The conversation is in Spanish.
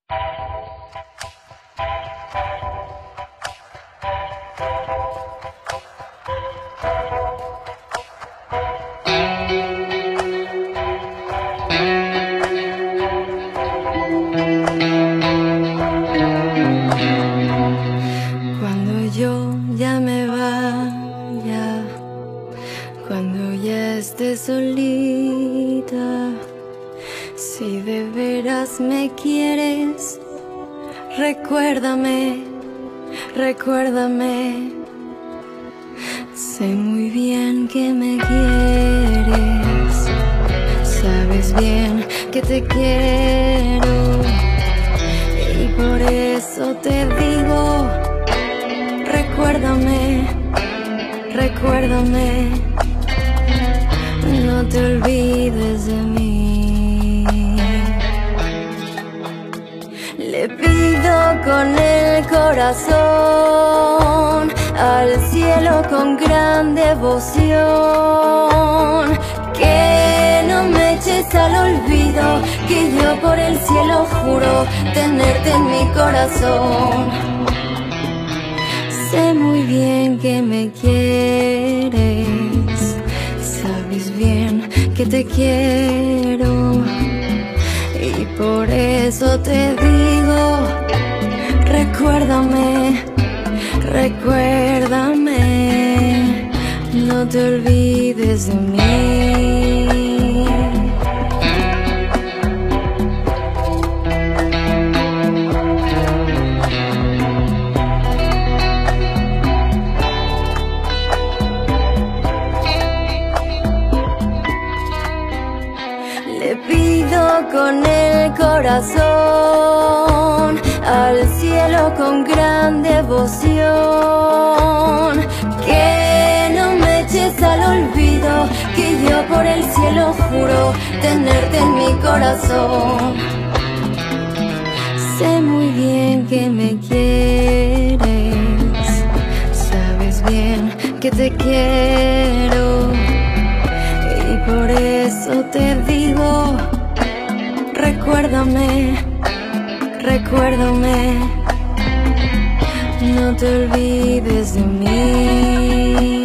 Cuando yo ya me vaya, cuando ya esté solita, si de veras me quieres, recuérdame, recuérdame. Sé muy bien que me quieres, sabes bien que te quiero, y por eso te digo, recuérdame, recuérdame, no te olvides de mí. Le pido con el corazón al cielo con gran devoción que no me eches al olvido, que yo por el cielo juro tenerte en mi corazón. Sé muy bien que me quieres, sabes bien que te quiero, y por eso te digo, recuérdame, recuérdame, no te olvides de mí. Le pido con el corazón al cielo con gran devoción que no me eches al olvido, que yo por el cielo juro tenerte en mi corazón. Sé muy bien que me quieres, sabes bien que te quiero, y por eso te digo, recuérdame, recuérdame, no te olvides de mí.